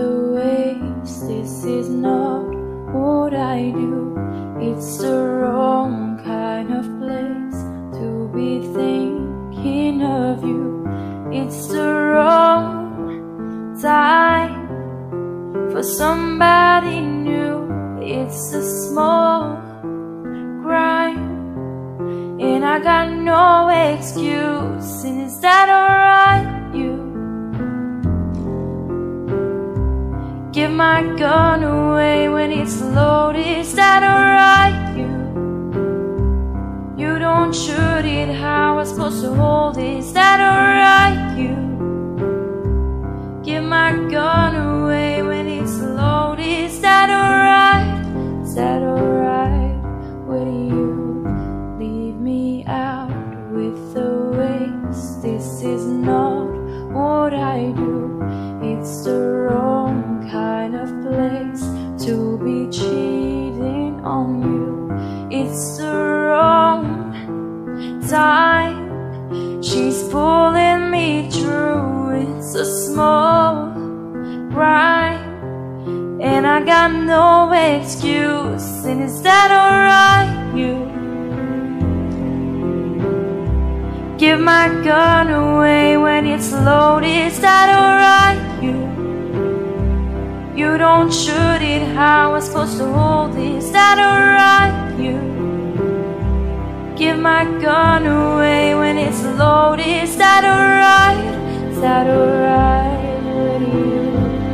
the waves. This is not what I do. It's the wrong kind of place to be thinking of you. It's the wrong time for somebody new. It's a small crime, and I got no excuse. And is that alright, you? Give my gun away when it's loaded. Is that alright, you? You don't shoot it how I'm supposed to hold it. Is that alright, you? Give my gun away when it's loaded. Is that alright? Is that alright with you? Leave me out with the waves. This is not what I do. It's the wrong kind of place to be cheating on you. It's the wrong time. She's pulling me through. It's a small crime, and I got no excuse. And is that alright, you? Give my gun away when it's loaded. Is that alright, you? You don't shoot it how I'm supposed to hold it. Is that alright, you? Give my gun away when it's loaded. Is that alright? Is that alright with you?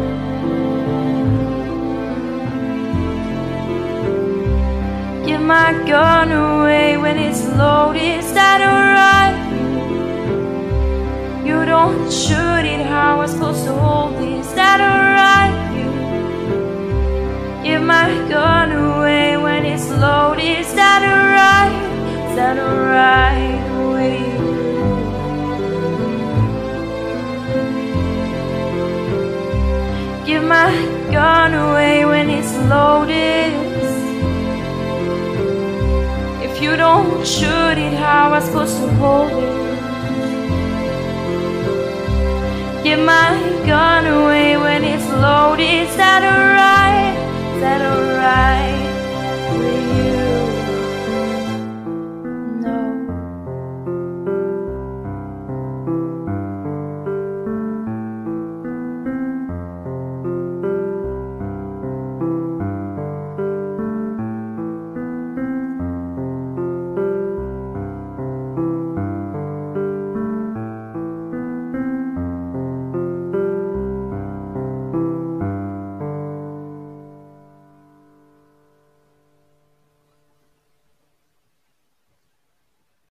Give my gun away when it's loaded. Is that alright? You don't shoot it how I'm supposed to hold it. Is that alright, you? Give my gun away when it's loaded. Is that alright? Is that alright with you? Give my gun away when it's loaded. If you don't shoot it how I'm supposed to hold it. Give my gun away when it's loaded. Is that alright? Is that alright?